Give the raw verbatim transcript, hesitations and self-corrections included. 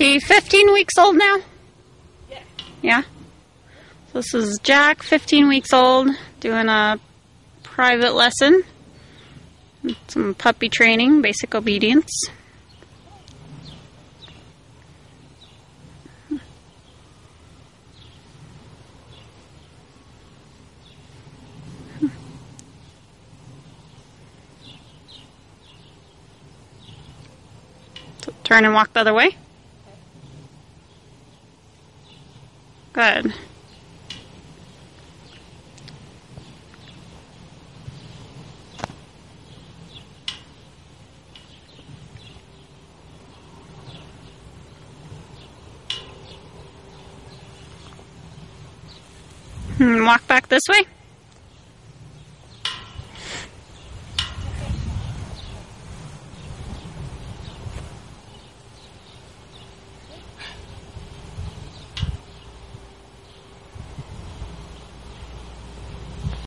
he fifteen weeks old now? Yeah. Yeah? So this is Jack, fifteen weeks old, doing a private lesson. Some puppy training, basic obedience. So turn and walk the other way. Good. And walk back this way.